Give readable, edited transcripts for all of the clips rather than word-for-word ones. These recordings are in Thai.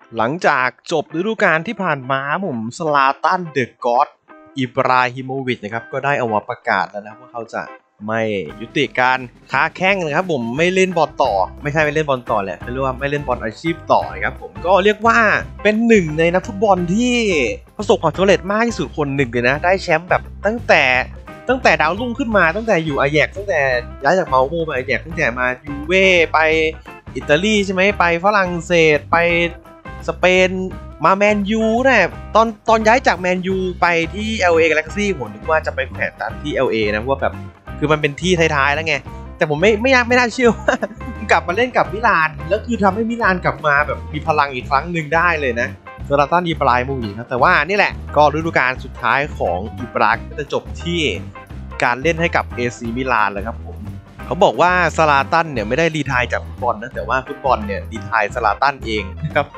หลังจากจบฤดูกาลที่ผ่านมาผมซลาตันเดอะก็อดอิบราฮิโมวิชนะครับก็ได้ออกมาประกาศแล้วนะว่าเขาจะไม่ยุติการค้าแข้งนะครับผมไม่เล่นบอลต่อไม่ใช่ไม่เล่นบอลต่อแหละเรียกว่าไม่เล่นบอลอาชีพต่อนะครับผมก็เรียกว่าเป็นหนึ่งในนักฟุตบอลที่ประสบความสำเร็จมากที่สุดคนหนึ่งเลยนะได้แชมป์แบบตั้งแต่ดาวรุ่งขึ้นมาตั้งแต่อยู่อาแยกตั้งแต่ย้ายจากเมาโมไปอาแยกตั้งแต่มายูเว่ไปอิตาลีใช่ไหมไปฝรั่งเศสไปสเปนมาแมนยูนะตอนย้ายจากแมนยูไปที่ LA Galaxy ผมนึกว่าจะไปแข่งตัดที่ LA นะเพราะว่าแบบคือมันเป็นที่ท้ายๆแล้วไงแต่ผมไม่น่าเชื่อว่ากลับมาเล่นกับมิลานแล้วคือทำให้มิลานกลับมาแบบมีพลังอีกครั้งหนึ่งได้เลยนะซลาตันอิบราฮิโมวิชนะแต่ว่านี่แหละก็ฤดูกาลสุดท้ายของอิบราก็จะจบที่การเล่นให้กับ AC มิลานเลยครับผมเขาบอกว่าซลาตันเนี่ยไม่ได้รีไทร์จากฟุตบอลนะแต่ว่าฟุตบอลเนี่ยรีไทร์ซลาตันเองนะครับ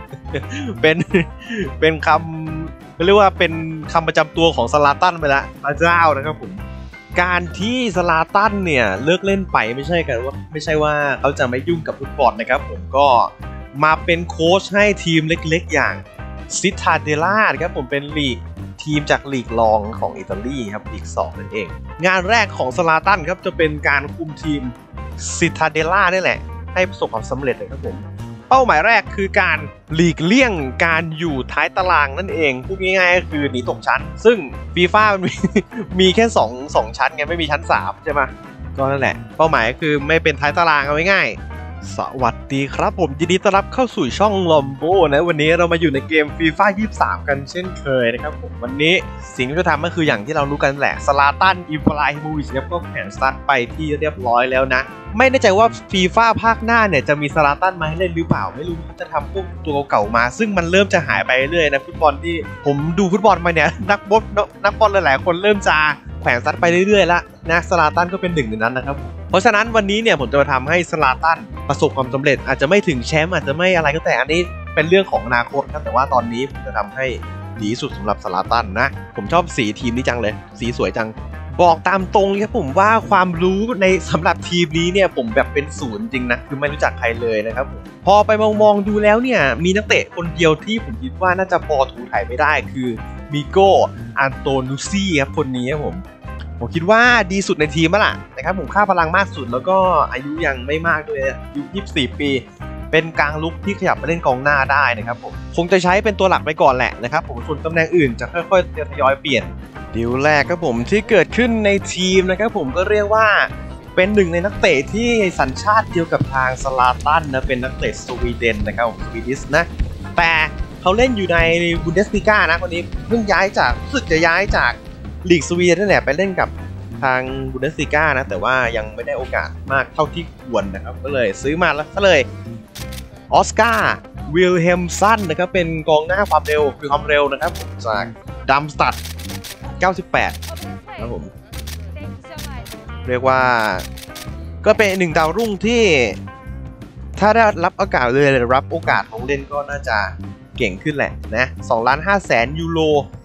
เป็นคำเรียกว่าเป็นคำประจำตัวของซลาตันไปแล้วพระเจ้านะครับผมการที่ซลาตันเนี่ยเลิกเล่นไปไม่ใช่ว่าเขาจะไม่ยุ่งกับฟุตบอลนะครับผมก็มาเป็นโค้ชให้ทีมเล็กๆอย่างซิตาเดล่าครับผมเป็นลีกทีมจากลีกรองของอิตาลีครับลีก2นั่นเองงานแรกของซลาตันครับจะเป็นการคุมทีมซิตาเดล่านี่แหละให้ประสบความสำเร็จเลยครับผมเป้าหมายแรกคือการหลีกเลี่ยงการอยู่ท้ายตารางนั่นเองพูดง่ายๆก็คือหนีตกชั้นซึ่งฟีฟ่ามันมีแค่2ชั้นไงไม่มีชั้น3ใช่ไหมก็นั่นแหละเป้าหมายคือไม่เป็นท้ายตารางเอาง่ายๆสวัสดีครับผมยินดีต้อนรับเข้าสู่ช่องลอมโบนะวันนี้เรามาอยู่ในเกมฟีฟ่า23กันเช่นเคยนะครับผมวันนี้สิ่งที่จะทำก็คืออย่างที่เรารู้กันแหละซลาตันอิบราฮิโมวิชก็แขวนสตาร์ทไปที่เรียบร้อยแล้วนะไม่แน่ใจว่าฟีฟ่าภาคหน้าเนี่ยจะมีซลาตันมาให้เล่นหรือเปล่าไม่รู้จะทำพวกตัวเก่ามาซึ่งมันเริ่มจะหายไปเรื่อยนะฟุตบอลที่ผมดูฟุตบอลมาเนี่ยนักบอลหลายๆคนเริ่มจะแขวนซัดไปเรื่อยๆแล้วนะซลาตันก็เป็นหนึ่งในนั้นนะครับเพราะฉะนั้นวันนี้เนี่ยผมจะมาทำให้ซลาตันประสบความสำเร็จอาจจะไม่ถึงแชมป์อาจจะไม่อะไรก็แต่อันนี้เป็นเรื่องของอนาคตครับแต่ว่าตอนนี้ผมจะทำให้ดีสุดสำหรับซลาตันนะผมชอบสีทีมนี้จังเลยสีสวยจังบอกตามตรงครับผมว่าความรู้ในสำหรับทีมนี้เนี่ยผมแบบเป็นศูนย์จริงนะคือไม่รู้จักใครเลยนะครับผมพอไปมองดูแล้วเนี่ยมีนักเตะคนเดียวที่ผมคิดว่าน่าจะพอถูถ่ายไม่ได้คือมิโกอันโตนูซี่ครับคนนี้ครับผมคิดว่าดีสุดในทีมแล้วล่ะนะครับผมค่าพลังมากสุดแล้วก็อายุยังไม่มากด้วยอายุ24 ปีเป็นกลางลุกที่ขยับมาเล่นกองหน้าได้นะครับผมคงจะใช้เป็นตัวหลักไปก่อนแหละนะครับผมส่วนตำแหน่งอื่นจะค่อยๆทยอยเปลี่ยนดีลแรกครับผมที่เกิดขึ้นในทีมนะครับผมก็เรียกว่าเป็นหนึ่งในนักเตะที่สัญชาติเดียวกับทางซลาตันนะเป็นนักเตะสวีเดนนะครับสวีดิชนะแต่เขาเล่นอยู่ในบุนเดสลีกานะคนนี้เพิ่งย้ายจากรู้สึกจะย้ายจากลีกสวีเดนนั่นแหละไปเล่นกับทางบุนเดสลีกานะแต่ว่ายังไม่ได้โอกาสมากเท่าที่ควรนะครับก็เลยซื้อมาแล้วก็เลยออสการ์วิลเฮมสันนะครับเป็นกองหน้าความเร็วคือความเร็วนะครับจากดัมสตัด98ครับผมเรียกว่าก็เป็นหนึ่งดาวรุ่งที่ถ้าได้รับโอกาสเลยรับโอกาสของเล่นก็น่าจะเก่งขึ้นแหละนะ2,500,000 ยูโร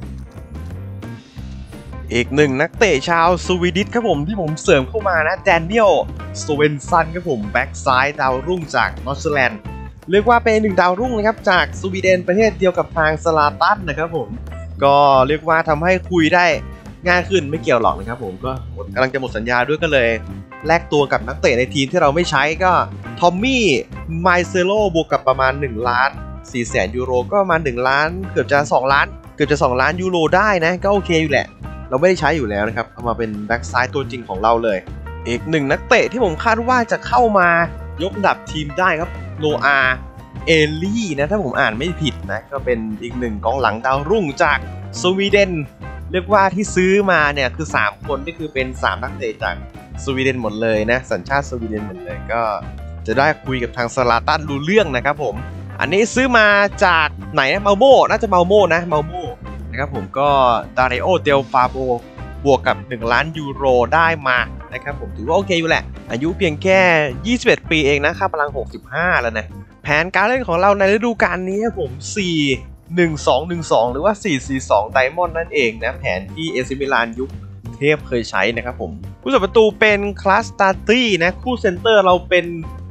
อีกหนึ่งนักเตะชาวสวีดิชครับผมที่ผมเสริมเข้ามานะแดเนียลสเวนซันครับผมแบ็กซ้ายดาวรุ่งจากนอร์ทแลนด์เรียกว่าเป็นหนึ่งดาวรุ่งนะครับจากสวีเดนประเทศเดียวกับทางซลาตันนะครับผมก็เรียกว่าทำให้คุยได้ง่ายขึ้นไม่เกี่ยวหรอกนะครับผมก็กำลังจะหมดสัญญาด้วยก็เลยแลกตัวกับนักเตะในทีมที่เราไม่ใช้ก็ทอมมี่ไมเซโลบวกกับประมาณ1,400,000 ยูโรก็ประมาณ1 ล้านเกือบจะ2 ล้าน2 ล้านยูโรได้นะก็โอเคอยู่แหละเราไม่ได้ใช้อยู่แล้วนะครับเอามาเป็นแบ็กซ้ายตัวจริงของเราเลยอีกหนึ่งนักเตะที่ผมคาดว่าจะเข้ามายกระดับทีมได้ครับโนอาเอลลี่นะถ้าผมอ่านไม่ผิดนะก็เป็นอีกหนึ่งกองหลังดาวรุ่งจากสวีเดนเรียกว่าที่ซื้อมาเนี่ยคือ3คนนี่คือเป็น3นักเตะจากสวีเดนหมดเลยนะสัญชาติสวีเดนหมดเลยก็จะได้คุยกับทางซลาตันรู้เรื่องนะครับผมอันนี้ซื้อมาจากไหนนะเมาโมน่าจะเมาโมนะครับผมก็ดาริโอเดลฟาโบบวกกับ1 ล้านยูโรได้มานะครับผมถือว่าโอเคอยู่แหละอายุเพียงแค่21 ปีเองนะค่าพลัง65แล้วนะแผนการเล่นของเราในฤดูกาลนี้ผม4-1-2-1-2หรือว่า4-4-2ไดมอนด์นั่นเองนะแผนที่เอซิมิลานยุคเทพเคยใช้นะครับผมผู้สับประตูเป็นคลาสตาตี้นะคู่เซนเตอร์เราเป็น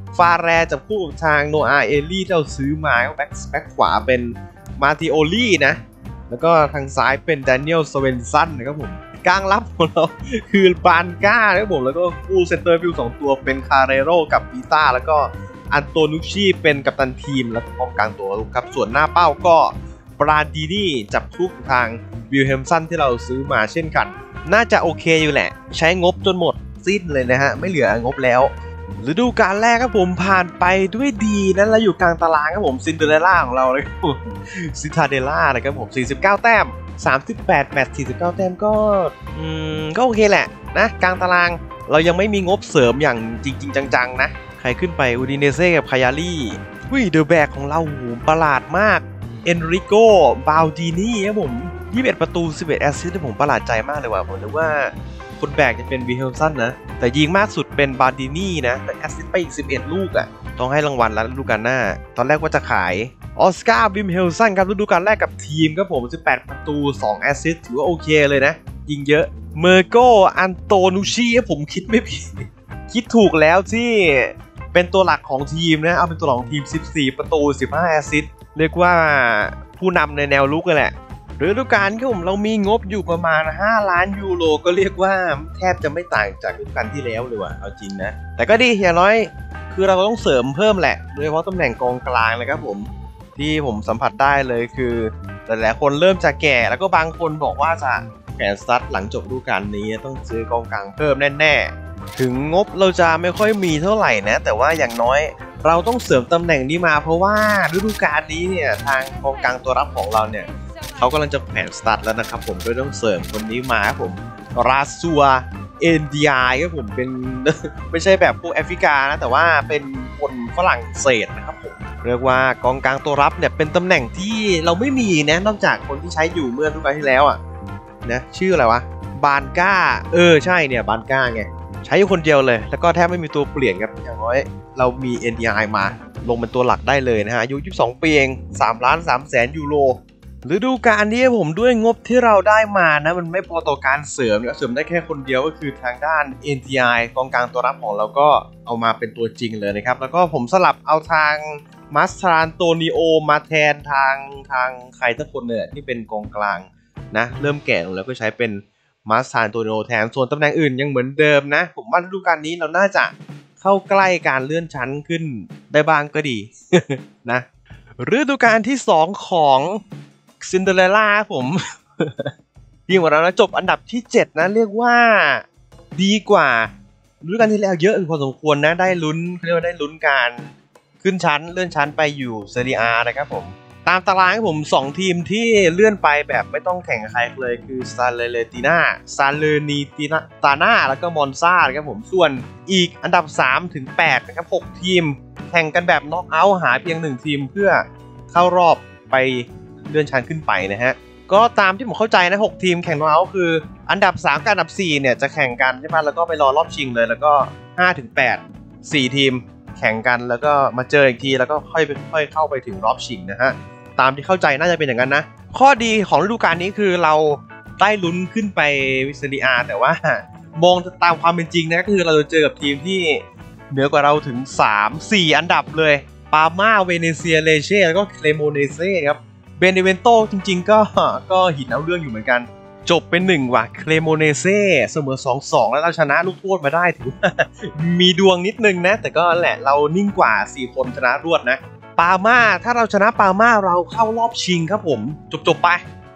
ฟาแรจับคู่กับทางโนอาเอลี่ที่เราซื้อมาแบ็คขวาเป็นมาติโอลี่นะแล้วก็ทางซ้ายเป็นแดเนียลสเวนซันนะครับผมกลางรับของเราคือบานก้านะครับผมแล้วก็คู่เซนเตอร์ฟิล2ตัวเป็นคาเรโรกับปีต้าแล้วก็อันโตนุชชีเป็นกัปตันทีมแล้วก็กองกลางตัวลุกครับส่วนหน้าเป้าก็บราดีนี่จับคู่ทางวิลเฮมสันที่เราซื้อมาเช่นกันน่าจะโอเคอยู่แหละใช้งบจนหมดสิ้นเลยนะฮะไม่เหลืองบแล้วฤดูกาลแรกครับผมผ่านไปด้วยดีนั้นแล้วอยู่กลางตารางครับผมซินเดอเรลล่าของเราเลยซิทาเดล่านะครับผม49แต้ม38แมตช์49แต้มก็โอเคแหละนะกลางตารางเรายังไม่มีงบเสริมอย่างจริงจังๆนะใครขึ้นไปอูดิเนเซ่กับคายารี่เดอะแบกของเราหูประหลาดมากเอนริโกบาลดินี่ครับผม21ประตู11แอสซิสต์ที่ผมประหลาดใจมากเลยว่ะผมนึกว่าคนแบกจะเป็นวิลเฮลสันนะแต่ยิงมากสุดเป็นบาลดินี่นะแต่แอสซิสต์ไปอีก11ลูกอ่ะต้องให้รางวัลแล้วฤดูกาลหน้าตอนแรกว่าจะขายออสการ์วิมเฮลสันครับฤดูกาลแรกกับทีมครับผม18ประตู2แอสซิสต์ถือว่าโอเคเลยนะยิงเยอะเมอร์โกอันโตนูชีผมคิดไม่ผิดคิดถูกแล้วที่เป็นตัวหลักของทีมนะเอาเป็นตัวหลักของทีม14ประตู15แอสซิสต์เรียกว่าผู้นำในแนวลุกเลยแหละฤดูกาลที่เรามีงบอยู่ประมาณ5 ล้านยูโรก็เรียกว่าแทบจะไม่ต่างจากฤดูกาลที่แล้วเลยว่ะเอาจริงนะแต่ก็ดีอย่างน้อยคือเราต้องเสริมเพิ่มแหละโดยเฉพาะตำแหน่งกองกลางเลยครับผมที่ผมสัมผัสได้เลยคือหลายๆคนเริ่มจะแก่แล้วก็บางคนบอกว่าจะแผนสตาร์ทหลังจบฤดูกาลนี้ต้องซื้อกองกลางเพิ่มแน่ๆถึงงบเราจะไม่ค่อยมีเท่าไหร่นะแต่ว่าอย่างน้อยเราต้องเสริมตำแหน่งนี้มาเพราะว่าฤดูกาลนี้เนี่ยทางกองกลางตัวรับของเราเนี่ยเขากำลังจะแผนสตาร์ทแล้วนะครับผมก็ต้องเสริมคนนี้มาครับผมราซัวเอ็นดีไอครับผมเป็น ไม่ใช่แบบพวกแอฟริกานะแต่ว่าเป็นคนฝรั่งเศสนะครับผมเรียกว่ากองกลางตัวรับเนี่ยเป็นตำแหน่งที่เราไม่มีนะนอกจากคนที่ใช้อยู่เมื่อฤดูกาลที่แล้วอ่ะนะชื่ออะไรวะบานก้าใช่เนี่ยบานก้าไงใช้อยู่คนเดียวเลยแล้วก็แทบไม่มีตัวเปลี่ยนครับอย่างน้อยเรามี NDI มาลงเป็นตัวหลักได้เลยนะฮะอายุ22ปีเอง3,300,000 ยูโรฤดูกาลนี้ผมด้วยงบที่เราได้มานะมันไม่พอต่อการเสริมได้แค่คนเดียวก็คือทางด้าน NTI กองกลางตัวรับของเราก็เอามาเป็นตัวจริงเลยนะครับแล้วก็ผมสลับเอาทางมัสทรานโตนิโอมาแทนทางใครสักคนเนี่ยที่เป็นกองกลางนะเริ่มแก่แล้วก็ใช้เป็นมัสทรานโตนิโอแทนส่วนตำแหน่งอื่นยังเหมือนเดิมนะผมว่าฤดูกาลนี้เราน่าจะเข้าใกล้การเลื่อนชั้นขึ้นได้บ้างก็ดี นะฤดูกาลที่2ของซินเดอเรลล่าผม ทีมของเรานะจบอันดับที่7นะเรียกว่าดีกว่าฤดูกาลที่แล้วเยอะพอสมควรนะได้ลุ้นเขาเรียกว่าได้ลุ้นการขึ้นชั้นเลื่อนชั้นไปอยู่เซเรียนะครับผมตามตารางผม2ทีมที่เลื่อนไปแบบไม่ต้องแข่งกับใครเลยคือซาเลอร์นีตาน่าแล้วก็มอนซาครับผมส่วนอีกอันดับ3ถึง8นะครับ6ทีมแข่งกันแบบน็อกเอาท์หาเพียง1ทีมเพื่อเข้ารอบไปเลื่อนชั้นขึ้นไปนะฮะก็ตามที่ผมเข้าใจนะ6ทีมแข่งน็อกเอาท์คืออันดับ3กับอันดับ4เนี่ยจะแข่งกันใช่ไหมแล้วก็ไปรอรอบชิงเลยแล้วก็5ถึง8 4ทีมแข่งกันแล้วก็มาเจออีกทีแล้วก็ค่อยเข้าไปถึงรอบชิงนะฮะตามที่เข้าใจน่าจะเป็นอย่างนั้นนะข้อดีของฤดูกาลนี้คือเราได้ลุ้นขึ้นไปเซเรียแต่ว่ามองตามความเป็นจริงนะก็คือเราจะเจอกับทีมที่เหนือกว่าเราถึง 3-4 อันดับเลยปาม่าเวเนเซียเลเช่แล้วก็เคลโมเนเซ่ครับเบเนเวนโตจริงๆก็หินเอาเรื่องอยู่เหมือนกันจบเป็น1ว่ะเคลโมเนเซ่เสมอ 2-2 แล้วเราชนะลูกโทษมาได้ถือว่า มีดวงนิดนึงนะแต่ก็แหละเรานิ่งกว่า4คนชนะรวดนะปาม่าถ้าเราชนะปาม่าเราเข้ารอบชิงครับผมจบไป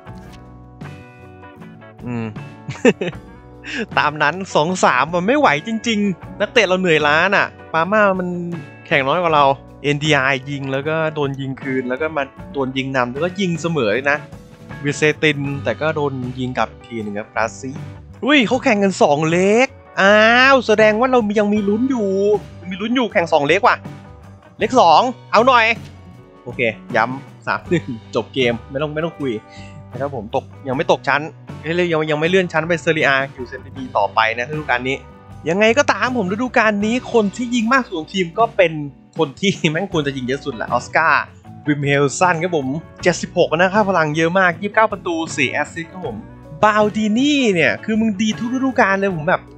ตามนั้น 2-3 มันไม่ไหวจริงๆนักเตะเราเหนื่อยล้าน่ะปาม่ามันแข่งน้อยกว่าเรา NDI ยิงแล้วก็โดนยิงคืนแล้วก็มาโดนยิงนำแล้วก็ยิงเสมอเลยนะวิเซตินแต่ก็โดนยิงกลับทีนึงครับกราซี่อุ้ยเขาแข่งกัน2เล็กอ้าวแสดงว่าเรายังมีลุ้นอยู่แข่ง2เล็กว่ะเล็ก2เอาหน่อยโอเคย้ำ3-1 จบเกมไม่ต้องคุยนะครับผมยังไม่ตกชั้นยังไม่เลื่อนชั้นไปเซเรียอยู่เซนตีต่อไปนะฤดูกาลนี้ยังไงก็ตามผมฤดูกาลนี้คนที่ยิงมากสุดของทีมก็เป็นคนที่แม่งควรจะยิงเยอะสุดแหละออสการ์วิมเฮลสันครับผม76นะครับพลังเยอะมาก29ประตู4แอสซิสต์ครับผมบาลดินี่เนี่ยคือมึงดีทุกฤดูกาลเลยผมแบบ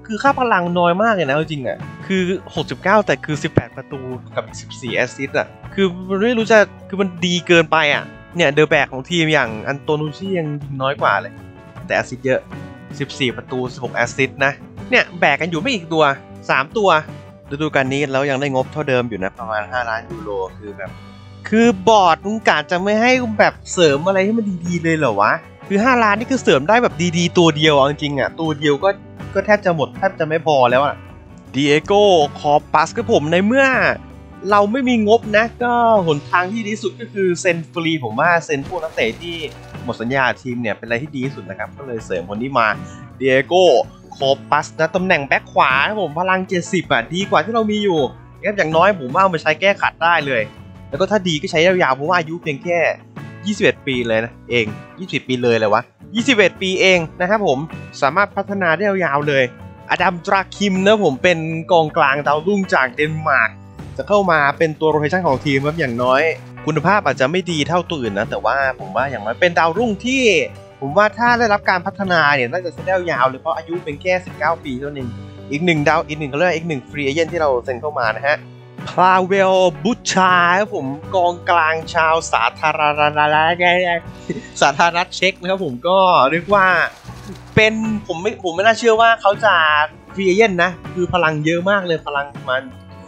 คือค่าพลังน้อยมากเลยนะจริงอ่ะคือ69แต่คือ18ประตูกับ14แอสซิสต์อ่ะคือมันไม่รู้จะคือมันดีเกินไปอ่ะเนี่ยเดอะแบกของทีมอย่างอันโตนูชี่ยังยิงน้อยกว่าเลยแต่แอสซิสต์เยอะ14ประตู16แอสซิสต์นะเนี่ยแบกกันอยู่ไม่อีกตัว3ตัวฤดูกาลนี้แล้วยังได้งบเท่าเดิมอยู่นะประมาณ5 ล้านยูโรคือแบบคือบอร์ดมึงกะจะไม่ให้แบบเสริมอะไรให้มันดีๆเลยเหรอวะคือ5 ล้านนี่คือเสริมได้แบบดีๆตัวเดียวจริงๆอ่ะตัวเดียวก็แทบจะหมดแทบจะไม่พอแล้วอ่ะดีเอโก้คอปัสกับผมในเมื่อเราไม่มีงบนะก็หนทางที่ดีที่สุดก็คือเซ็นฟรีผมว่าเซ็นพวกนักเตะที่หมดสัญญาทีมเนี่ยเป็นอะไรที่ดีที่สุดนะครับก็เลยเสริมคนนี้มาดีเอโก้คอปัสนะตำแหน่งแบ็คขวาผมพลัง70อ่ะดีกว่าที่เรามีอยู่อย่างน้อยผมว่าเอามาใช้แก้ขัดได้เลยแล้วก็ถ้าดีก็ใช้ยาวๆเพราะว่าอายุเพียงแค่21 ปีเลยนะเอง20 ปีเลยแหละวะ21 ปีเองนะครับผมสามารถพัฒนาได้ยาวๆเลยอดัมตราคิมนะผมเป็นกองกลางดาวรุ่งจากเดนมาร์กจะเข้ามาเป็นตัวโรเทชันของทีมครับอย่างน้อยคุณภาพอาจจะไม่ดีเท่าตัวอื่นนะแต่ว่าผมว่าอย่างน้อยเป็นดาวรุ่งที่ผมว่าถ้าได้รับการพัฒนาเนี่ยน่าจะใช้ได้ยาวเลยเพราะอายุเป็นแค่19 ปีเท่านั้นอีกหนึ่งดาวอีกหนึ่งเขาเรียกอีกหนึ่งฟรีเอเจนต์ที่เราเซ็นเข้ามานะฮะพาเวลบุชชาครับผมกองกลางชาวสาธารณรัฐเช็กนะครับผมก็เรียกว่าเป็นผมไม่น่าเชื่อว่าเขาจะฟรีเอเจนต์นะคือพลังเยอะมากเลยพลังประมาณ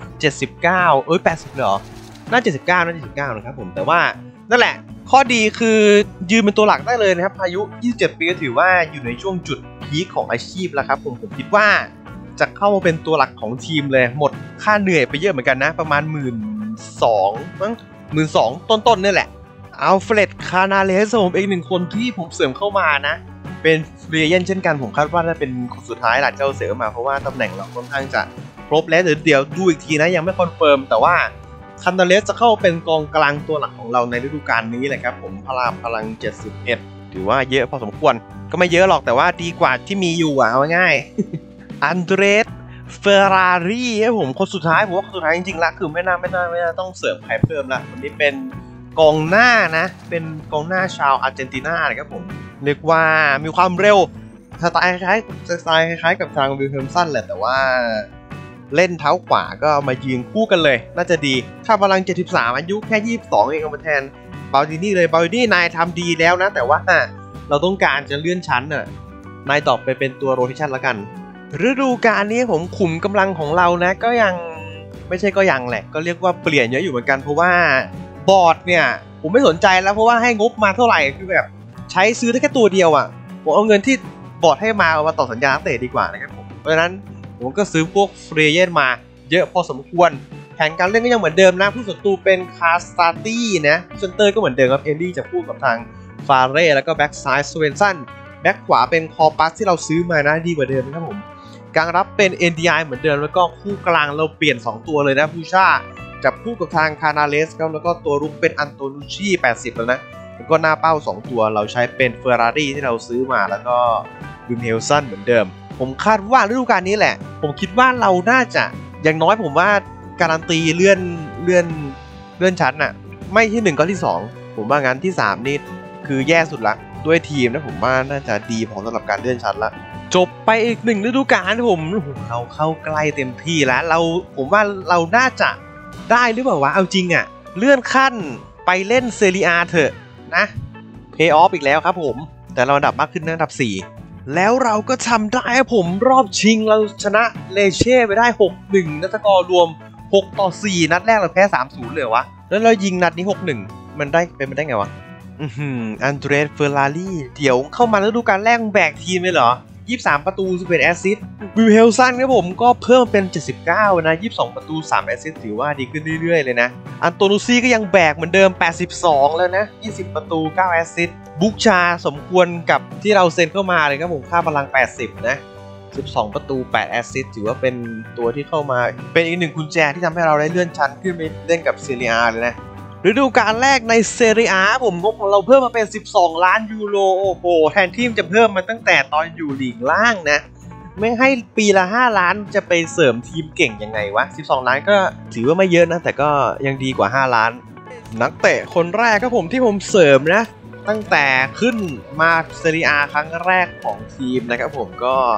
7980เหรอน่า79นะครับผมแต่ว่านั่นแหละข้อดีคือยืนเป็นตัวหลักได้เลยนะครับอายุ27 ปีก็ถือว่าอยู่ในช่วงจุดพีคของอาชีพแล้วครับผมคิดว่าจะเข้ามาเป็นตัวหลักของทีมเลยหมดค่าเหนื่อยไปเยอะเหมือนกันนะประมาณ12,000มั้ง12,000ต้นๆนี่แหละอัลเฟรดคานาเลสผมอีกหนึ่งคนที่ผมเสริมเข้ามานะเป็นฟรีเอเจนต์เช่นกันผมคาดว่าจะเป็นคนสุดท้ายหลังจากเราเสริมมาเพราะว่าตำแหน่งเราค่อนข้างจะครบแล้วเดี๋ยวดูอีกทีนะยังไม่คอนเฟิร์มแต่ว่าคานาเลสจะเข้าเป็นกองกลางตัวหลักของเราในฤดูกาลนี้เลยครับผมพลัง71ถือว่าเยอะพอสมควรก็ไม่เยอะหรอกแต่ว่าดีกว่าที่มีอยู่เอาง่ายอันเดรสเฟอร์รารี่ครับผมคนสุดท้ายผมว่าคนสุดท้ายจริงๆละคือไม่น่าต้องเสริมใครเพิ่มละคนนี้เป็นกองหน้านะเป็นกองหน้าชาวอาร์เจนตินานะครับผมเรียกว่ามีความเร็วสไตล์คล้ายกับทางวิลเฮมสันแหละแต่ว่าเล่นเท้าขวาก็มายืนคู่กันเลยน่าจะดีค่าพลัง73อายุแค่22เองเอามาแทนบาลดินี่เลยบาลดินี่นายทำดีแล้วนะแต่ว่าเราต้องการจะเลื่อนชั้นน่ะนายตอบไปเป็นตัวโรเทชันแล้วกันฤดูกาลนี้ผมขุมกำลังของเรานะก็ยังไม่ใช่ก็ยังแหละก็เรียกว่าเปลี่ยนเยอะอยู่เหมือนกันเพราะว่าบอร์ดเนี่ยผมไม่สนใจแล้วเพราะว่าให้งบมาเท่าไหร่คือแบบใช้ซื้อได้แค่ตัวเดียวอ่ะผมเอาเงินที่บอร์ดให้มาต่อสัญญาเตะดีกว่านะครับผมเพราะฉะนั้นผมก็ซื้อพวกฟรีเอเจนต์มาเยอะพอสมควรแผนการเล่นก็ยังเหมือนเดิมนะผู้ศัตรูเป็นคาสตาตี้นะเซนเตอร์ก็เหมือนเดิมครับเอลลี่จะพูดกับทางฟาเร่แล้วก็แบ็กซ้ายสเวนสันแบ็กขวาเป็นคอปัสที่เราซื้อมานะดีกว่าเดิมนะครับผมกลางรับเป็น NDI เหมือนเดิมแล้วก็คู่กลางเราเปลี่ยน2ตัวเลยนะบูชาจับคู่กับทางคานาเลสครับแล้วก็ตัวรุกเป็นอันโตนูชี่80แล้วนะแล้วก็หน้าเป้า2ตัวเราใช้เป็นเฟอร์รารี่ที่เราซื้อมาแล้วก็วิมเฮลสันเหมือนเดิมผมคาดว่าฤดูกาลนี้แหละผมคิดว่าเราน่าจะอย่างน้อยผมว่าการันตีเลื่อนชั้นน่ะไม่ที่1ก็ที่2ผมว่างั้นที่3นี่คือแย่สุดละด้วยทีมนะผมว่าน่าจะดีพอสำหรับการเลื่อนชั้นละจบไปอีก1ฤดูกาลผมเราเข้าใกล้เต็มที่แล้วผมว่าเราน่าจะได้หรือเปล่าวะเอาจริงอ่ะเลื่อนขั้นไปเล่นเซเรียเถอะนะเพย์ออฟอีกแล้วครับผมแต่เราอันดับมากขึ้นนะอันดับ4แล้วเราก็ทำได้ผมรอบชิงเราชนะเลเช่ไปได้ 6-1 นัดสกอร์รวม6-4นัดแรกเราแพ้ 3-0 เลยวะแล้วเรายิงนัดนี้ 6-1 มันได้เป็นไปได้ไงวะอันเดรสเฟอร์รารี่เดี๋ยวเข้ามาฤดูกาลแรกแบกทีมเลยเหรอ23ประตู11แอสซิสต์วิลเฮลสันครับผมก็เพิ่มเป็น79นะ22ประตู3แอสซิสต์ถือว่าดีขึ้นเรื่อยๆเลยนะอันโตนูซี่ก็ยังแบกเหมือนเดิม82แล้วนะ20ประตู9แอสซิสต์บุกชาสมควรกับที่เราเซ็นเข้ามาเลยครับผมค่าพลัง80นะ12ประตู8แอสซิสต์ถือว่าเป็นตัวที่เข้ามาเป็นอีกหนึ่งกุญแจที่ทำให้เราได้เลื่อนชั้นขึ้นไปเล่นกับเซเรียเลยนะฤดูกาลแรกในเซเรียผมงบของเราเพิ่มมาเป็น12 ล้านยูโรโอ้โหแทนที่จะเพิ่มมาตั้งแต่ตอนอยู่ลีกล่างนะไม่ให้ปีละ5 ล้านจะไปเสริมทีมเก่งยังไงวะ12 ล้านก็ถือว่าไม่เยอะนะแต่ก็ยังดีกว่า5 ล้านนักเตะคนแรกครับผมที่ผมเสริมนะตั้งแต่ขึ้นมาเซเรียครั้งแรกของทีมนะครับผมก็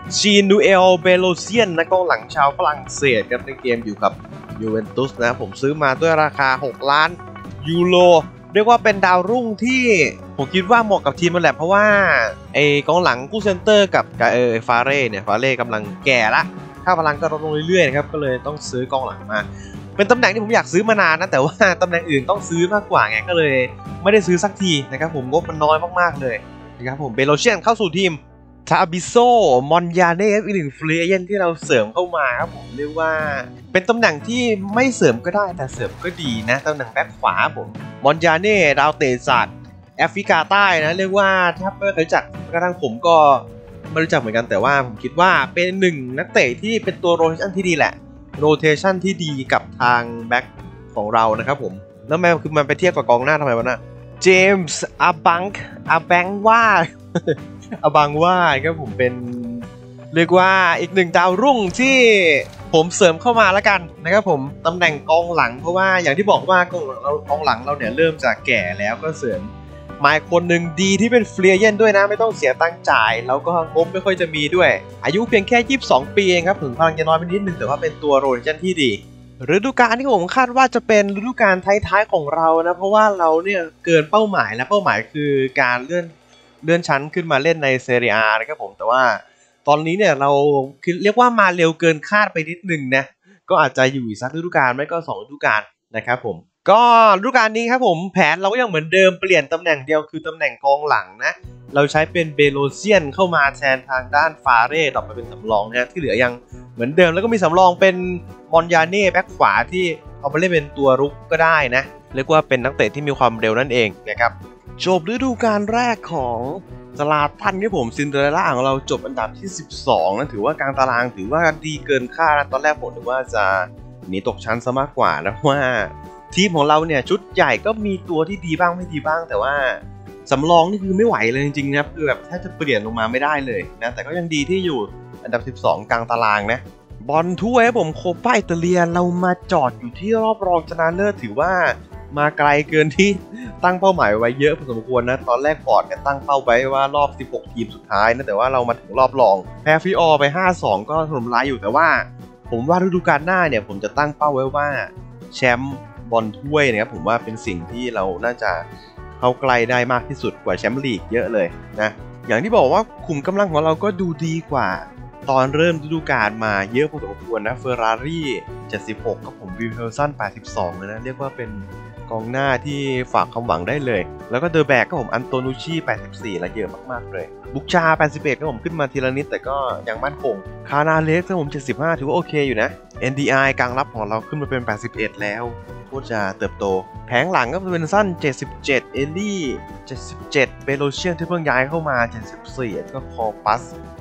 ชีนูเอลเบโลเซียนนักกองหลังชาวฝรั่งเศสครับในเกมอยู่กับยูเวนตุสนะผมซื้อมาด้วยราคา6 ล้านยูโรเรียกว่าเป็นดาวรุ่งที่ผมคิดว่าเหมาะกับทีมมันแหละเพราะว่าไอ้กองหลังกู้เซนเตอร์กับฟาเร่เนี่ยฟาเร่กำลังแก่ละค่าพลังก็ลดลงเรื่อยๆนะครับก็เลยต้องซื้อกองหลังมาเป็นตำแหน่งที่ผมอยากซื้อมานานนะแต่ว่าตำแหน่งอื่นต้องซื้อมากกว่าไงก็เลยไม่ได้ซื้อสักทีนะครับผมงบมันน้อยมากๆเลยนะครับผมเบโลเชียนเข้าสู่ทีมทาบิโซมอนยาเน่อีกหนึ่งฟรีเอเจนต์ที่เราเสริมเข้ามาครับผมเรียกว่าเป็นตำแหน่งที่ไม่เสริมก็ได้แต่เสริมก็ดีนะตำแหน่งแบ็คขวาผมมอนยาเน่ดาวเตะศาสตร์แอฟริกาใต้นะเรียกว่าถ้าไม่เคยรู้จักกระทั่งผมก็ไม่รู้จักเหมือนกันแต่ว่าผมคิดว่าเป็นหนึ่งนักเตะที่เป็นตัวโรเทชันที่ดีแหละโรเทชันที่ดีกับทางแบ็คของเรานะครับผมแล้วแม่คือมันไปเทียบกับกองหน้าทำไมวะน่ะเจมส์อาบังว่าอาบังว่าครับผมเป็นเรียกว่าอีกหนึ่งดาวรุ่งที่ผมเสริมเข้ามาแล้วกันนะครับผมตำแหน่งกองหลังเพราะว่าอย่างที่บอกว่ากองหลังเราเนี่ยเริ่มจะแก่แล้วก็เสริมมาคนหนึ่งดีที่เป็นฟรีเอเจนต์ด้วยนะไม่ต้องเสียตังค์จ่ายแล้วก็งบไม่ค่อยจะมีด้วยอายุเพียงแค่22 ปีเองครับถึงพลังจะน้อยไปนิดนึงแต่ว่าเป็นตัวโรเทชันที่ดีฤดูกาลที่ผมคาดว่าจะเป็นฤดูกาลท้ายๆของเรานะเพราะว่าเราเนี่ยเกินเป้าหมายและเป้าหมายคือการเลื่อนชั้นขึ้นมาเล่นในเซเรียนะครับผมแต่ว่าตอนนี้เนี่ยเราเรียกว่ามาเร็วเกินคาดไปนิดนึงนะก็อาจจะอยู่อีกสักฤดูกาลไม่ก็2 ฤดูกาลนะครับผมก็ฤดูกาลนี้ครับผมแผนเราก็ยังเหมือนเดิมเปลี่ยนตำแหน่งเดียวคือตำแหน่งกองหลังนะเราใช้เป็นเบโลเซียนเข้ามาแทนทางด้านฟาเร่ต่อไปเป็นสำรองนะที่เหลือยังเหมือนเดิมแล้วก็มีสำรองเป็นมอนยาเน่แบ็คขวาที่เอาไปเล่นเป็นตัวรุกก็ได้นะเรียกว่าเป็นนักเตะที่มีความเร็วนั่นเองนะครับจบฤดูกาลแรกของซาลาตันที่ผมซินเดอเรลล่าของเราจบอันดับที่12นะถือว่ากลางตารางถือว่าดีเกินคาดตอนแรกผมนึกว่าจะหนีตกชั้นซะมากกว่านะว่าทีมของเราเนี่ยชุดใหญ่ก็มีตัวที่ดีบ้างไม่ดีบ้างแต่ว่าสำรองนี่คือไม่ไหวเลยจริงๆนะคือแบบแทบจะเปลี่ยนลงมาไม่ได้เลยนะแต่ก็ยังดีที่อยู่อันดับ12กลางตารางนะบอลถ้วยผมโคป้าอิตาเลียเรามาจอดอยู่ที่รอบรองชนะเลิศถือว่ามาไกลเกินที่ตั้งเป้าหมายไว้เยอะพอสมควรนะตอนแรกบอร์ดเนี่ยตั้งเป้าไว้ว่ารอบ16 ทีมสุดท้ายนะแต่ว่าเรามาถึงรอบรองแพ้ฟิออไป 5-2 ก็ถล่มร้ายอยู่แต่ว่าผมว่าฤดูกาลหน้าเนี่ยผมจะตั้งเป้าไว้ว่าแชมป์บอลถ้วยนะครับผมว่าเป็นสิ่งที่เราน่าจะเข้าใกล้ได้มากที่สุดกว่าแชมป์ลีกเยอะเลยนะอย่างที่บอกว่าขุมกำลังของเราก็ดูดีกว่าตอนเริ่มฤดูกาลมาเยอะพอสมควรนะเฟอร์รารี่76กับผมวิลเฮลสัน82เลยนะเรียกว่าเป็นกองหน้าที่ฝากความหวังได้เลยแล้วก็เดอแบกก็ผมอันโตนูชี84และเยอะมากๆเลยบุกชา81ก็ผมขึ้นมาทีละนิดแต่ก็ยังมั่นคงคานาเลสก็ผม75ถือว่าโอเคอยู่นะ NDI กลางรับของเราขึ้นมาเป็น81แล้วก็จะเติบโตแผงหลังก็เป็นสั้น77เอลลี่77เบโลเชียนที่เพิ่งย้ายเข้ามา74ก็คอปัส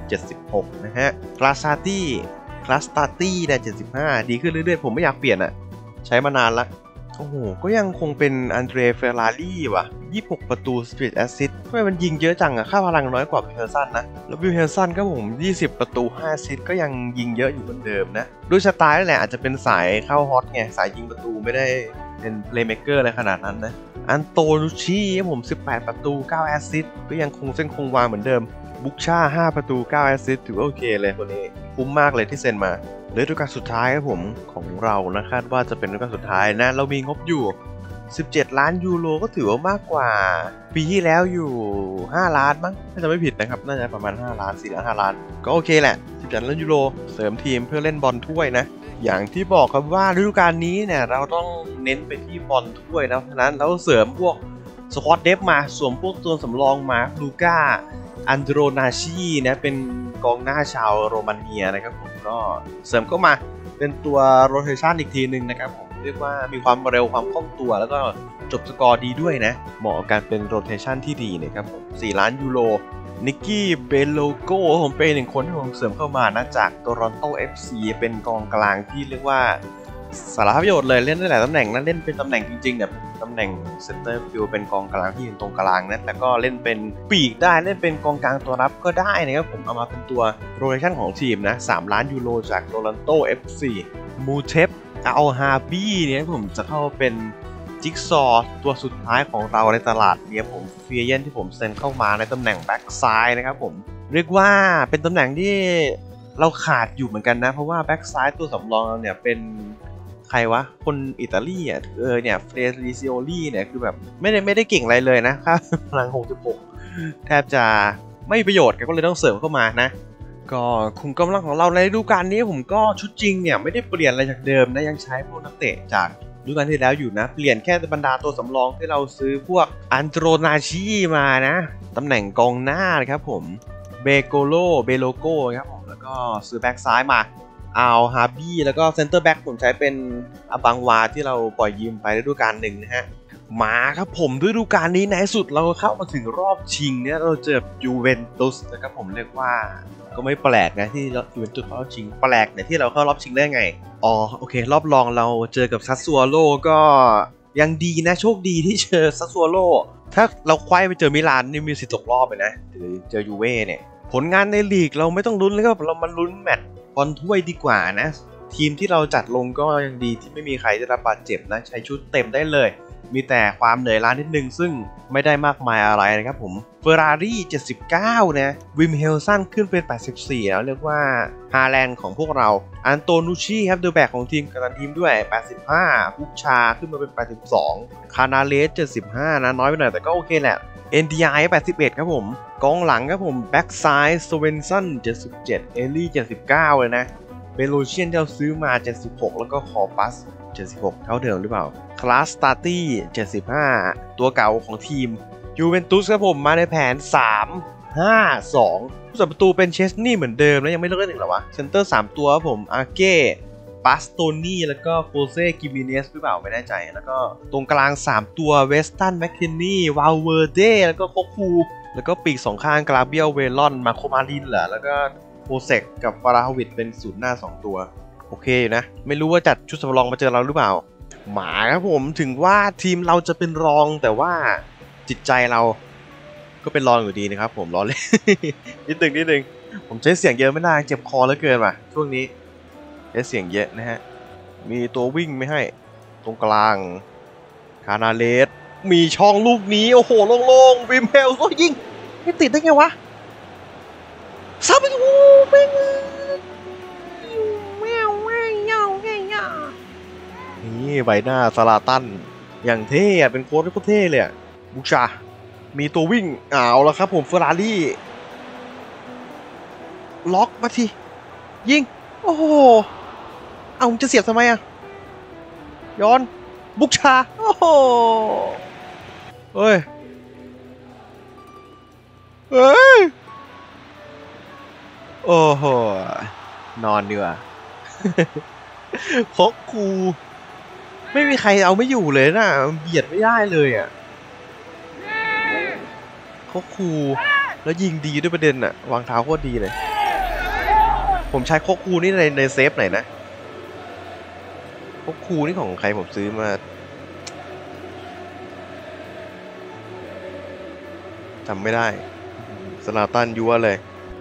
76นะฮะคลาสตาตี้ได้75ดีขึ้นเรื่อยๆผมไม่อยากเปลี่ยนอ่ะใช้มานานละโอ้โหก็ยังคงเป็นอันเดรเฟอร์รารี่ว่ะ26ประตูสปีดแอสซิสต์ทำไมมันยิงเยอะจังอ่ะค่าพลังน้อยกว่าวิลเฮลสันนะแล้ววิลเฮลสันก็ผม20ประตู5แอสซิสต์ก็ยังยิงเยอะอยู่เหมือนเดิมนะด้วยสไตล์นั่นแหละอาจจะเป็นสายเข้าฮอตไงสายยิงประตูไม่ได้เป็นเพลย์เมคเกอร์อะไรขนาดนั้นนะอันโตนูชีผม18ประตู9แอสซิสต์ก็ยังคงเส้นคงวาเหมือนเดิมบุกชา5ประตู9แอสซิสต์ถือว่าโอเคเลยคนนี้คุ้มมากเลยที่เซ็นมาฤดูกาลสุดท้ายครับผมของเรานะคาดว่าจะเป็นฤดูกาลสุดท้ายนะเรามีงบอยู่17 ล้านยูโรก็ถือว่ามากกว่าปีที่แล้วอยู่5 ล้านมั้งถ้าจะไม่ผิดนะครับน่าจะประมาณ5 ล้าน4 ล้าน5 ล้านก็โอเคแหละ17 ล้านยูโรเสริมทีมเพื่อเล่นบอลถ้วยนะอย่างที่บอกครับว่าฤดูกาลนี้เนี่ยเราต้องเน้นไปที่บอลถ้วยนะฉะนั้นเราเสริมพวกสควอตเดฟมาสวมพวกตัวสำรองมาลูก้าอันโดรนาชีนะเป็นกองหน้าชาวโรมาเนียนะครับผมก็เสริมเข้ามาเป็นตัวโรเทชันอีกทีนึงนะครับผมเรียกว่ามีความเร็วความคล่องตัวแล้วก็จบสกอร์ดีด้วยนะเหมาะกับการเป็นโรเทชันที่ดีนะครับผม4 ล้านยูโรนิกกี้เบโลโก้ผมเป็นหนึ่งคนที่ผมเสริมเข้ามานะจากโตรอนโต FC เป็นกองกลางที่เรียกว่าสารพัดประโยชน์เลยเล่นได้หลายตำแหน่งนะเล่นเป็นตำแหน่งจริงๆเนี่ยตำแหน่งเซนเตอร์ฟิลด์เป็นกองกลางที่อยู่ตรงกลางนะแต่ก็เล่นเป็นปีกได้เล่นเป็นกองกลางตัวรับก็ได้นะครับผมเอามาเป็นตัวโรเทชันของทีมนะ3 ล้านยูโรจากโตรอนโต FC มูเทปอัลฮาบี้เนี่ยผมจะเข้าเป็นจิ๊กซอว์ตัวสุดท้ายของเราในตลาดเนี่ยผมฟรีเอเจนต์ที่ผมเซ็นเข้ามาในตำแหน่งแบ็กซ้ายนะครับผมเรียกว่าเป็นตำแหน่งที่เราขาดอยู่เหมือนกันนะเพราะว่าแบ็กซ้ายตัวสำรองเราเนี่ยเป็นใครวะคนอิตาลีอ่ะเนี่ยเฟรซิซิโอลี่เนี่ยคือแบบไม่ได้เก่งอะไรเลยนะครับพลัง66แทบจะไม่มีประโยชน์ก็เลยต้องเสริมเข้ามานะก็คุมกำลังของเราในฤดูกาลนี้ผมก็ชุดจริงเนี่ยไม่ได้เปลี่ยนอะไรจากเดิมนะยังใช้พวกนักเตะจากฤดูกาลที่แล้วอยู่นะเปลี่ยนแค่บรรดาตัวสำรองที่เราซื้อพวกอันโตรนาชีมานะตำแหน่งกองหน้านะครับผมเบโลโกครับผมแล้วก็ซื้อแบ็กซ้ายมาอัลฮาบี้แล้วก็เซนเตอร์แบ็กผมใช้เป็นอบังวาที่เราปล่อยยืมไปฤดูกาลหนึ่งนะฮะมาครับผมฤดูกาลนี้ในสุดเราเข้ามาถึงรอบชิงเนี่ยเราเจอยูเวนตุสนะครับผมเรียกว่าก็ไม่แปลกนะที่ยูเวนตุสเข้ารอบชิงแปลกเนี่ยที่เราเข้ารอบชิงได้ไงอ๋อโอเครอบรองเราเจอกับซัสซัวโลก็ยังดีนะโชคดีที่เจอซัสซัวโลถ้าเราคว้าไปเจอมิลานนี่มีสิทธิ์ตกรอบไปนะหรือเจอยูเว่เนี่ยผลงานในลีกเราไม่ต้องลุ้นแล้วก็เรามาลุ้นแมตช์บอลถ้วยดีกว่านะทีมที่เราจัดลงก็ยังดีที่ไม่มีใครได้รับบาดเจ็บนะใช้ชุดเต็มได้เลยมีแต่ความเหนื่อยล้านิดนึงซึ่งไม่ได้มากมายอะไรนะครับผมเฟอร์รารี่79นะวิมเฮลสันขึ้นเป็น84แล้วเรียกว่าฮาแลนด์ของพวกเราอันโตนูชีครับเดอะแบกของทีมกัปตันทีมด้วย85บุกชาขึ้นมาเป็น82คานาเลส75นะน้อยไปหน่อยแต่ก็โอเคแหละ NDI 81ครับผมกองหลังครับผมแบ็กซ้ายสเวนซัน77เอลลี่79เลยนะเบโลเชียนที่เราซื้อมา76แล้วก็คอปัส76เท่าเดิมหรือเปล่าคลาสตาร์ตี้75ตัวเก่าของทีมยูเวนตุสครับผมมาในแผน3-5-2ผู้สับประตูเป็นเชสนี่เหมือนเดิมแล้วยังไม่เลิกเล่นอีกเหรอวะเซนเตอร์3ตัวครับผมอาเก้ปาสโตนี่แล้วก็โฟเซ่กิมิเนสหรือเปล่าไม่แน่ใจแล้วก็ตรงกลาง3ตัวเวสตันแมคเคนนี่วาลเวอร์เดแล้วก็โคคูแล้วก็ปีก2ข้างกราเบียลเวลอนมาโคมารินเหรอแล้วก็โพเซกกับฟาราฮวิดเป็นศูนย์หน้า2ตัวโอเคอยู่นะไม่รู้ว่าจัดชุดสำรองมาเจอเราหรือเปล่าหมาครับผมถึงว่าทีมเราจะเป็นรองแต่ว่าจิตใจเราก็เป็นรองอยู่ดีนะครับผมรอเลย นิดนึงผมใช้เสียงเยอะไม่ได้เจ็บคอเหลือเกินว่ะช่วงนี้ใช้เสียงเยอะนะฮะมีตัววิ่งไม่ให้ตรงกลางคานาเลสมีช่องลูกนี้โอ้โหโล่งๆวิมเฮลโอ้ยิงไม่ติดได้ไงวะซับไปโอ้แม่งนี่ใบหน้าซาลาตันอย่างเท่เป็นโค้ชที่โคตรเท่เลยบุชามีตัววิ่งเอาแล้วครับผมเฟอร์รารี่ล็อกมาทียิงโอ้โหเอาจะเสียบทำไมอะย้อนบุชาโอ้โหเฮ้ยโอ้โหนอนดีกว่าพกกูไม่มีใครเอาไม่อยู่เลยนะเบียดไม่ได้เลยอ่ะเขาคูแล้วยิงดีด้วยประเด็นอ่ะวางเท้าโคตรดีเลยผมใช้โคคูนี่ในเซฟไหนนะโคคูนี่ของใครผมซื้อมาจำไม่ได้สลาตันยัวเลย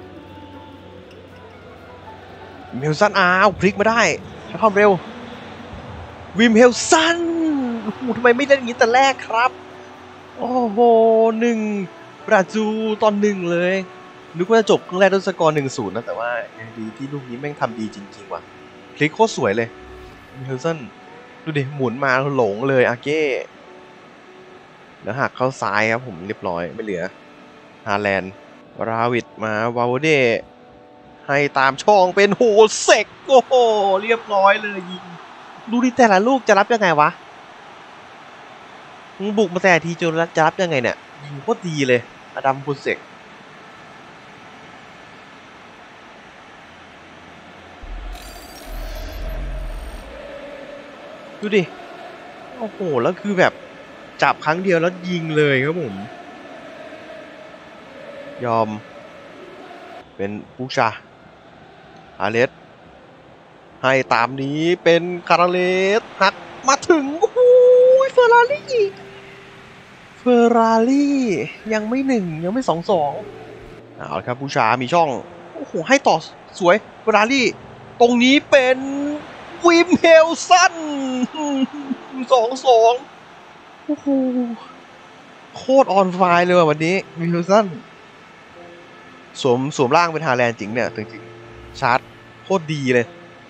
เมลซันพลิกมาได้ใช้ความเร็ววิมเฮลสันทำไมไม่เล่นอย่างนี้แต่แรกครับโอ้โห1 ประตูตอน1เลยนึกว่าจะจบครึ่งแรกด้วยสกอร์1-0นะแต่ว่ายังดีที่ลูกนี้แม่งทำดีจริงๆว่ะคลิกโคตรสวยเลยวิมเฮลสันดูดิหมุนมาหลงเลยอาเก้แล้วหักเข้าซ้ายครับผมเรียบร้อยไม่เหลือฮาแลนด์ราวิดมาวาโวเดให้ตามช่องเป็นโหเซกโอ้โหเรียบร้อยเลยยิงดูดิแต่ละลูกจะรับยังไงวะมึงบุกมาแต่ทีจะรับยังไงเนี่ยยิงโคตรดีเลยอดัมพูเซกดูดิโอ้โหแล้วคือแบบจับครั้งเดียวแล้วยิงเลยครับผมยอมเป็นบูชาอาเลสให้ตามนี้เป็นคาราเลสหักมาถึงโอ้โหเฟอร์รารี่ยังไม่1ยังไม่2-2เอาละครับบูชามีช่องโอ้โหให้ต่อสวยเฟอร์รารี่ตรงนี้เป็นวิมเฮลสัน2-2โอ้โหโคตรออนไฟเลยวันนี้วิมเฮลสันสวมร่างเป็นฮาแลนด์จริงเนี่ยจริงๆชาร์จโคตรดีเลย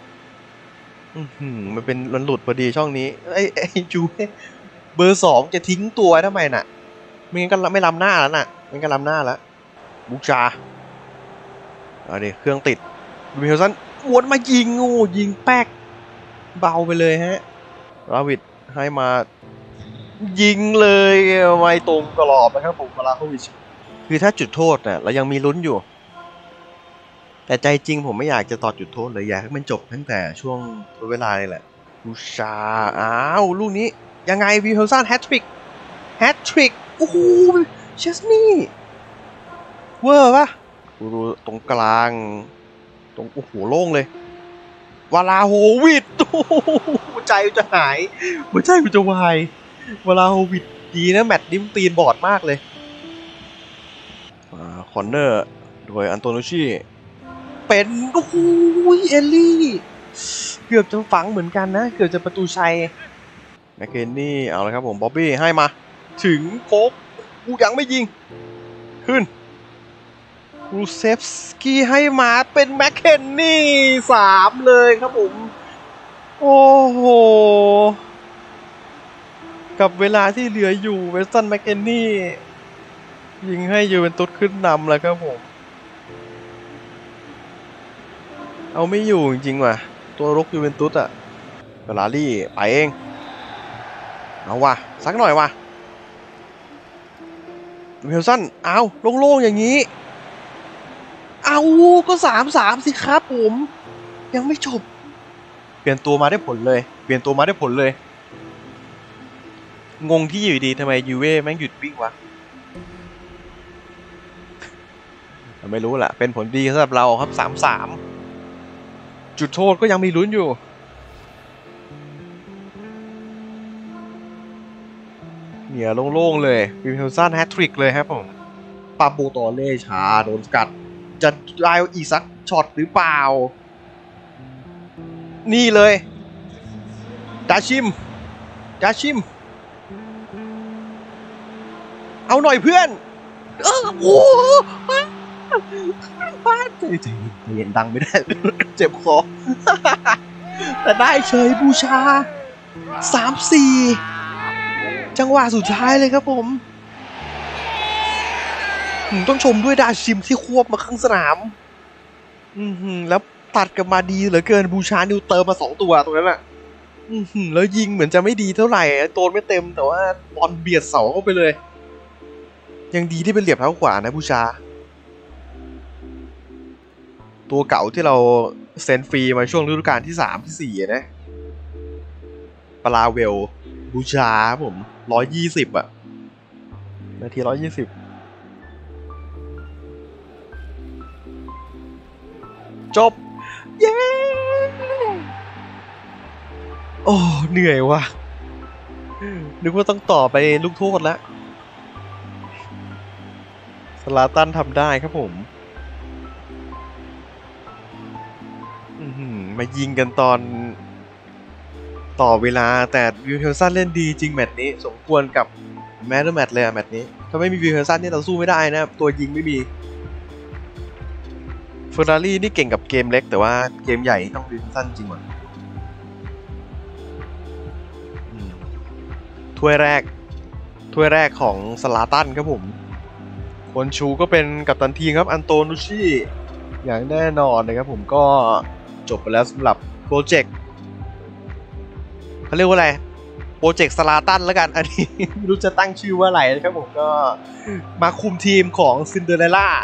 มันเป็นมันหลุดพอดีช่องนี้ไอ้จูเบอร์2จะทิ้งตัวทำไมน่ะไม่งั้นก็ไม่ล้ำหน้าแล้วน่ะไม่งั้นก็ล้ำหน้าแล้วบุกชาเอาดิเครื่องติดดูเฮลสันวนมายิงยิงแป๊กเบาไปเลยฮะราวิดให้มายิงเลยไม่ตรงกรอบนะครับผมมาลาโควิชคือถ้าจุดโทษน่ะเรายังมีลุ้นอยู่แต่ใจจริงผมไม่อยากจะต่อจุดโทษเลยอยากให้มันจบตั้งแต่ช่วงเวลาเลยแหละบูชาอ้าวลูกนี้ยังไงวิลเฮลสันแฮตทริกโอ้โหเชสนี่เวอร์ปะดูตรงกลางตรงโอ้โหโล่งเลยวาลาโฮวิดหัวใจจะหายหัวใจมันจะวายวาลาโฮวิดดีนะแมตช์นี้ตีนบอดมากเลยคอนเนอร์โดยอันโตนุชิเป็นโอ้โหเอลลี่เกือบจะฝังเหมือนกันนะเกือบจะประตูชัยแมคเคนนี่เอาเลยครับผมบ๊อบบี้ให้มาถึงโค้กกูยังไม่ยิงขึ้นรูเซฟสกี้ให้มาเป็นแมคเคนนี่3เลยครับผมโอ้โหกับเวลาที่เหลืออยู่เวสตันแมคเคนนี่ยิงให้ยูเวนตุสขึ้นนำแล้วครับผมเอาไม่อยู่จริงๆว่ะตัวรุกยูเวนตุสอะเฟอร์รารี่ไปเองเอาว่ะสักหน่อยว่ะเฮลสันเอาโล่งๆอย่างนี้เอาก็3-3สิครับผมยังไม่จบเปลี่ยนตัวมาได้ผลเลยงงที่อยู่ดีทำไมยูเว่แม่งหยุดวิ่งวะไม่รู้แหละเป็นผลดีสำหรับเราครับ3-3จุดโทษก็ยังมีลุ้นอยู่เนี่ยโล่งๆเลยวิลเฮลสันแฮตทริกเลยครับผมปาโบตอเล่ช้าโดนสกัดจะได้อีกสักช็อตหรือเปล่านี่เลยดาชิมเอาหน่อยเพื่อนโอ้โหพลาดใจเย็นดังไม่ได้เจ็บคอแต่ได้เฉยบูชา3-4จังหวะสุดท้ายเลยครับผมต้องชมด้วยดาชิมที่ควบมาข้างสนามแล้วตัดกลับมาดีเหลือเกินบูชานิวเติมมา2ตัวตรงนั้นแหละแล้วยิงเหมือนจะไม่ดีเท่าไหร่โดนไม่เต็มแต่ว่าบอลเบียดเสาเข้าไปเลยยังดีที่เป็นเหลี่ยมเท้าขวานะบูชาตัวเก่าที่เราเซ็นฟรีมาช่วงฤดูกาลที่3ที่4นะปลาเวลบูชาผม120อ่ะนาที120จบเย้โอ้เหนื่อยว่ะนึกว่าต้องต่อไปลูกโทษแล้วซาลาตันทำได้ครับผมมายิงกันตอนต่อเวลาแต่วิลเฮลสันเล่นดีจริงแมตช์นี้สมควรกับแมตช์แมตช์เลยอะแมตช์นี้ถ้าไม่มีวิลเฮลสันนี่เราสู้ไม่ได้นะตัวยิงไม่มีเฟอร์รารี่นี่เก่งกับเกมเล็กแต่ว่าเกมใหญ่ต้องวิลเฮลสันจริงว่ะถ้วยแรกของซาลาตันครับผมคนชูก็เป็นกัปตันทีมครับอันโตนุชิอย่างแน่นอนนะครับผมก็จบไปแล้วสำหรับโปรเจกต์เขาเรียกว่าอะไรโปรเจกต์ซาลาตันแล้วกันอันนี้ไม่รู้จะตั้งชื่อว่าอะไรนะครับผมก็มาคุมทีมของซินเดอเรลล่า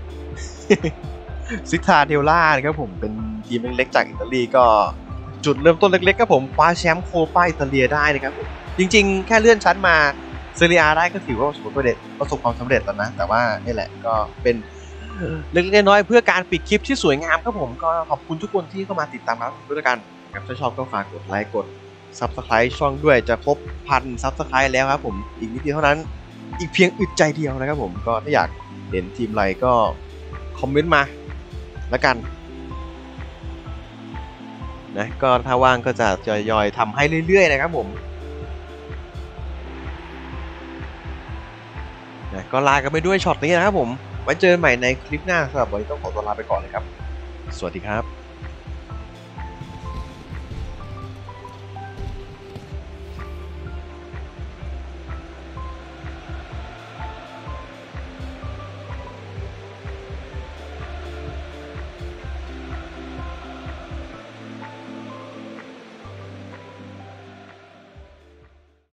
ซิตาเดลล่านะครับผมเป็นทีมเล็กๆจากอิตาลีก็จุดเริ่มต้นเล็กๆครับผมคว้าแชมป์โคปาอิตาเลียได้นะครับจริงๆแค่เลื่อนชั้นมาเซเรียได้ก็ถือว่าประสบความสำเร็จแล้วนะแต่ว่านี่แหละก็เป็นเล็กๆน้อยๆเพื่อการปิดคลิปที่สวยงามครับผมก็ขอบคุณทุกคนที่เข้ามาติดตามรับด้วยกันครับถ้าชอบก็ฝากกดไลค์กด Subscribe ช่องด้วยจะครบ1,000 Subscribe แล้วครับผมอีกนิดเดียวเท่านั้นอีกเพียงอึดใจเดียวนะครับผมก็ถ้าอยากเห็นทีมอะไรก็คอมเมนต์มาแล้วกันนะก็ถ้าว่างก็จะย่อยๆทำให้เรื่อยๆนะครับผมนะก็ลากันไปด้วยช็อตนี้นะครับผมไว้เจอกันใหม่ในคลิปหน้าสำหรับวันนี้ต้องขอตัวลาไปก่อนเลยครับสวัสดีครับ